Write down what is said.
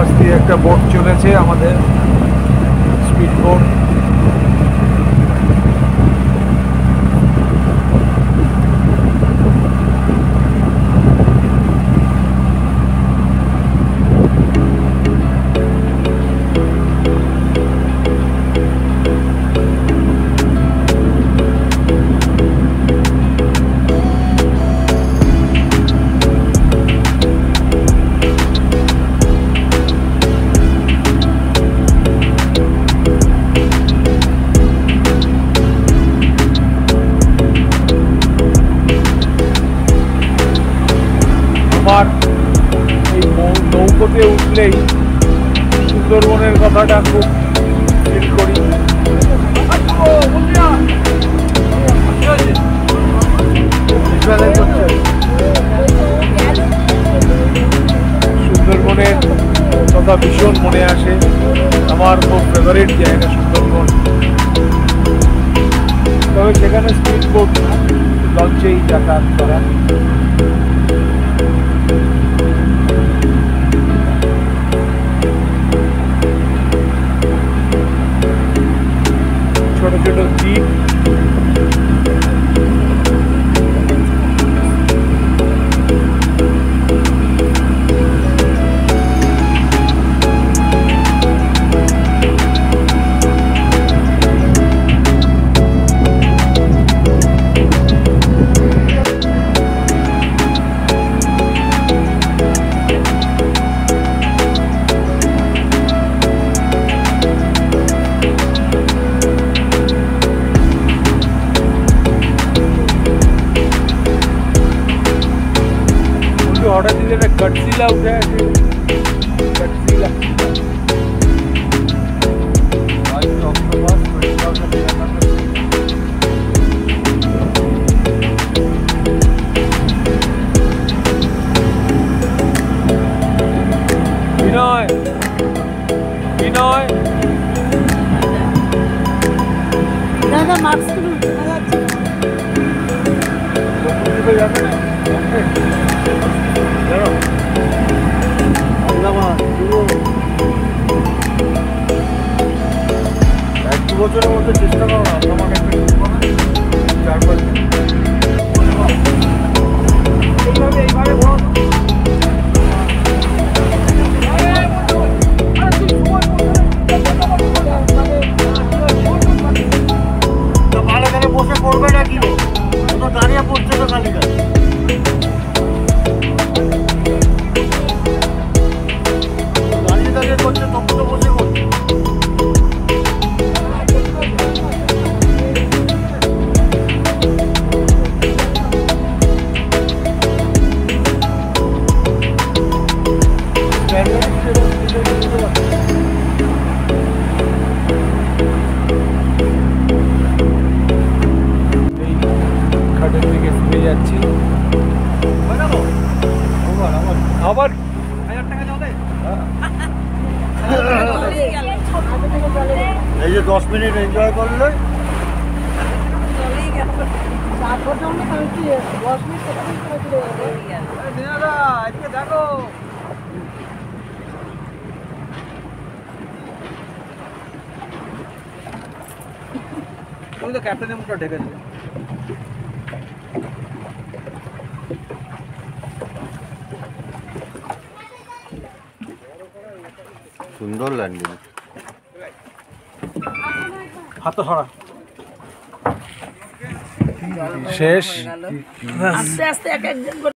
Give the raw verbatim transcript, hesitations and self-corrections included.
পাশ দিয়ে একটা বোট চলেছে, আমাদের স্পিড বোট। আমার এই নৌকোতে উঠলেই সুন্দরবনের কথাটা খুব ফিল করি। সুন্দরবনের কথা ভীষণ মনে আসে, আমার খুব ফেভারিট জায়গা সুন্দরবন। তবে সেখানে স্পিড বোট লঞ্চেই যাতায়াত করা। ছোট ছোট দ্বীপ, ऑर्डर दीजिए ना कटसीला उठा है कटसीला বিনয় বিনয় দাদা মাস্ক খুলুন যাবে না এক দু বছরের মধ্যে চেষ্টা করো না, আমাকে চার পাঁচ এইভাবে এইভাবে ভালো করে বসে পড়বে না কি দাঁড়িয়ে পড়ছে তো খালি গাছ। দাঁড়িয়ে দাঁড়িয়ে করছে তখন তো বসে করছে। খাটের দিকে ফিরে যাচ্ছি। আবার এই যে দশ মিনিট এনজয় করলে দেখো তুমি তো ক্যাপ্টেনের মুখটা ঢেকেছে। সুন্দর ল্যান্ডিং, হাত ধরা শেষ। আস্তে আস্তে এক একজন